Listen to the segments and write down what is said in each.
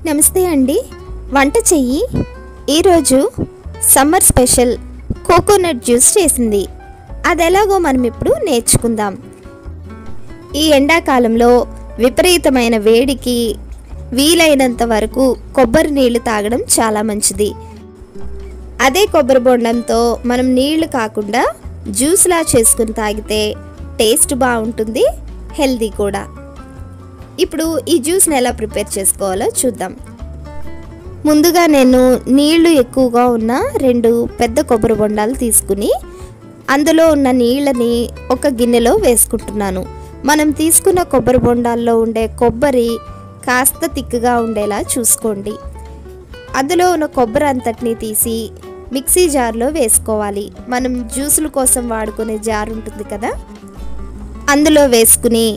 నమస్తే అండి. వంట చెయ్యి ఈరోజు సమ్మర్ స్పెషల్ కోకోనట్ జ్యూస్ చేసింది. అది ఎలాగో మనం ఇప్పుడు నేర్చుకుందాం. ఈ ఎండాకాలంలో విపరీతమైన వేడికి వీలైనంత వరకు కొబ్బరి నీళ్లు తాగడం చాలా మంచిది. అదే కొబ్బరి బొండంతో మనం నీళ్లు కాకుండా జ్యూస్లా చేసుకుని తాగితే టేస్ట్ బాగుంటుంది, హెల్దీ కూడా. ఇప్పుడు ఈ జ్యూస్ని ఎలా ప్రిపేర్ చేసుకోవాలో చూద్దాం. ముందుగా నేను నీళ్లు ఎక్కువగా ఉన్న 2 పెద్ద కొబ్బరి బొండాలు తీసుకుని అందులో ఉన్న నీళ్ళని ఒక గిన్నెలో వేసుకుంటున్నాను. మనం తీసుకున్న కొబ్బరి బొండాల్లో ఉండే కొబ్బరి కాస్త తిక్కుగా ఉండేలా చూసుకోండి. అందులో ఉన్న కొబ్బరి అంతటిని తీసి మిక్సీ జార్లో వేసుకోవాలి. మనం జ్యూసుల కోసం వాడుకునే జార్ ఉంటుంది కదా, అందులో వేసుకుని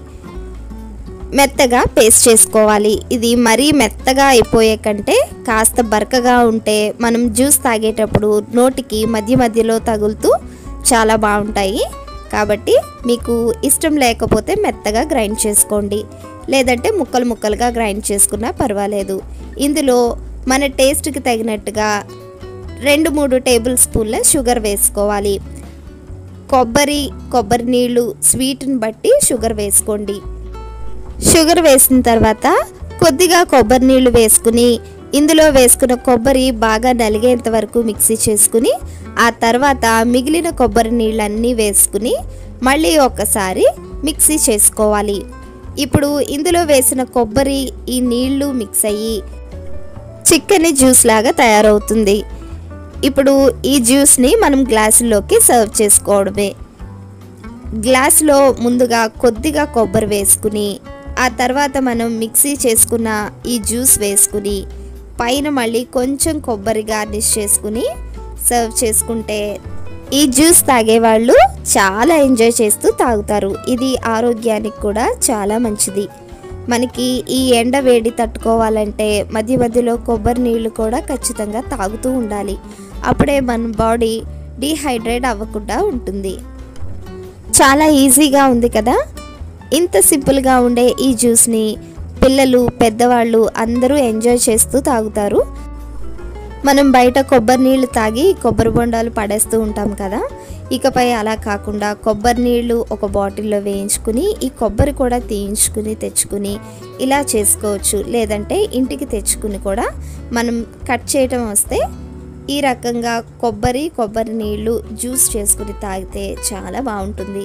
మెత్తగా పేస్ట్ చేసుకోవాలి. ఇది మరీ మెత్తగా అయిపోయే కంటే కాస్త బరకగా ఉంటే మనం జ్యూస్ తాగేటప్పుడు నోటికి మధ్య మధ్యలో తగులుతూ చాలా బాగుంటాయి. కాబట్టి మీకు ఇష్టం లేకపోతే మెత్తగా గ్రైండ్ చేసుకోండి, లేదంటే ముక్కలు ముక్కలుగా గ్రైండ్ చేసుకున్నా పర్వాలేదు. ఇందులో మన టేస్ట్కి తగినట్టుగా 2-3 టేబుల్ స్పూన్ల షుగర్ వేసుకోవాలి. కొబ్బరి నీళ్ళు స్వీట్ని బట్టి షుగర్ వేసుకోండి. షుగర్ వేసిన తర్వాత కొద్దిగా కొబ్బరి నీళ్ళు వేసుకుని ఇందులో వేసుకున్న కొబ్బరి బాగా నలిగేంత వరకు మిక్సీ చేసుకుని ఆ తర్వాత మిగిలిన కొబ్బరి నీళ్ళన్నీ వేసుకుని మళ్ళీ ఒకసారి మిక్సీ చేసుకోవాలి. ఇప్పుడు ఇందులో వేసిన కొబ్బరి ఈ నీళ్లు మిక్స్ అయ్యి చిక్కని జ్యూస్ లాగా తయారవుతుంది. ఇప్పుడు ఈ జ్యూస్ని మనం గ్లాసులోకి సర్వ్ చేసుకోవడమే. గ్లాసులో ముందుగా కొద్దిగా కొబ్బరి వేసుకుని ఆ తర్వాత మనం మిక్సీ చేసుకున్న ఈ జ్యూస్ వేసుకుని పైన మళ్ళీ కొంచెం కొబ్బరి గార్నిష్ చేసుకుని సర్వ్ చేసుకుంటే ఈ జ్యూస్ తాగేవాళ్ళు చాలా ఎంజాయ్ చేస్తూ తాగుతారు. ఇది ఆరోగ్యానికి కూడా చాలా మంచిది. మనకి ఈ ఎండ వేడి తట్టుకోవాలంటే మధ్య మధ్యలో కొబ్బరి నీళ్ళు కూడా ఖచ్చితంగా తాగుతూ ఉండాలి. అప్పుడే మన బాడీ డీహైడ్రేట్ అవ్వకుండా ఉంటుంది. చాలా ఈజీగా ఉంది కదా. ఇంత సింపుల్గా ఉండే ఈ జ్యూస్ని పిల్లలు పెద్దవాళ్ళు అందరూ ఎంజాయ్ చేస్తూ తాగుతారు. మనం బయట కొబ్బరి నీళ్ళు తాగి కొబ్బరి బొండాలు పడేస్తూ ఉంటాం కదా, ఇకపై అలా కాకుండా కొబ్బరి నీళ్ళు ఒక బాటిల్లో వేయించుకుని ఈ కొబ్బరి కూడా తీయించుకుని తెచ్చుకుని ఇలా చేసుకోవచ్చు. లేదంటే ఇంటికి తెచ్చుకుని కూడా మనం కట్ చేయటం వస్తే ఈ రకంగా కొబ్బరి నీళ్ళు జ్యూస్ చేసుకుని తాగితే చాలా బాగుంటుంది.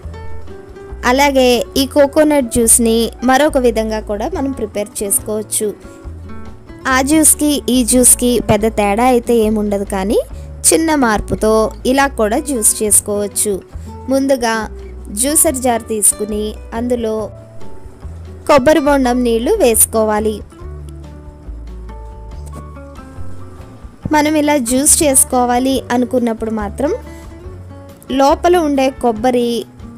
అలాగే ఈ కోకోనట్ జ్యూస్ని మరొక విధంగా కూడా మనం ప్రిపేర్ చేసుకోవచ్చు. ఆ జ్యూస్కి ఈ జ్యూస్కి పెద్ద తేడా అయితే ఏముండదు, కానీ చిన్న మార్పుతో ఇలా కూడా జ్యూస్ చేసుకోవచ్చు. ముందుగా జ్యూసర్ జార్ తీసుకుని అందులో కొబ్బరి బొండం నీళ్లు వేసుకోవాలి. మనం ఇలా జ్యూస్ చేసుకోవాలి అనుకున్నప్పుడు మాత్రం లోపల ఉండే కొబ్బరి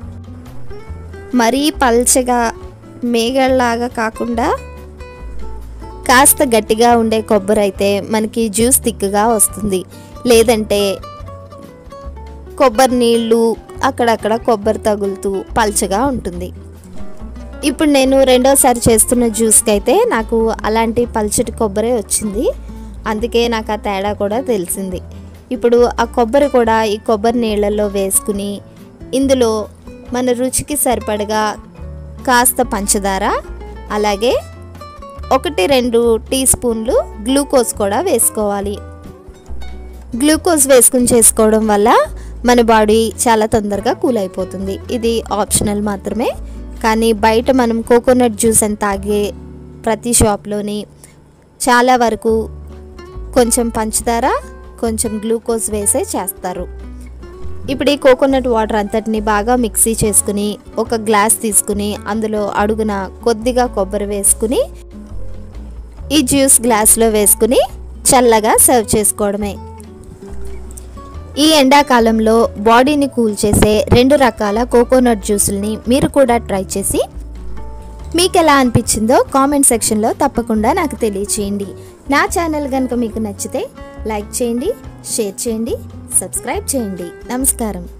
మరీ పల్చగా మేగల్లాగా కాకుండా కాస్త గట్టిగా ఉండే కొబ్బరి అయితే మనకి జ్యూస్ థిక్గా వస్తుంది. లేదంటే కొబ్బరి నీళ్ళు అక్కడక్కడ కొబ్బరి తగులుతూ పల్చగా ఉంటుంది. ఇప్పుడు నేను రెండోసారి చేస్తున్న జ్యూస్కి అయితే నాకు అలాంటి పల్చటి కొబ్బరే వచ్చింది. అందుకే నాకు ఆ తేడా కూడా తెలిసింది. ఇప్పుడు ఆ కొబ్బరి కూడా ఈ కొబ్బరి నీళ్ళల్లో వేసుకుని ఇందులో మన రుచికి సరిపడగా కాస్త పంచదార, అలాగే 1-2 టీ స్పూన్లు గ్లూకోజ్ కూడా వేసుకోవాలి. గ్లూకోజ్ వేసుకుని చేసుకోవడం వల్ల మన బాడీ చాలా తొందరగా కూల్ అయిపోతుంది. ఇది ఆప్షనల్ మాత్రమే. కానీ బయట మనం కోకోనట్ జ్యూస్ అని తాగే ప్రతి షాప్లోని చాలా వరకు కొంచెం పంచదార కొంచెం గ్లూకోజ్ వేసే చేస్తారు. ఇప్పుడు ఈ కోకోనట్ వాటర్ అంతటిని బాగా మిక్సీ చేసుకుని ఒక గ్లాస్ తీసుకుని అందులో అడుగున కొద్దిగా కొబ్బరి వేసుకుని ఈ జ్యూస్ గ్లాస్లో వేసుకుని చల్లగా సర్వ్ చేసుకోవడమే. ఈ ఎండాకాలంలో బాడీని కూల్ చేసే 2 రకాల కోకోనట్ జ్యూసుల్ని మీరు కూడా ట్రై చేసి మీకు ఎలా అనిపించిందో కామెంట్ సెక్షన్లో తప్పకుండా నాకు తెలియచేయండి. నా ఛానల్ కనుక మీకు నచ్చితే లైక్ చేయండి, షేర్ చేయండి, సబ్స్క్రైబ్ చేయండి. నమస్కారం.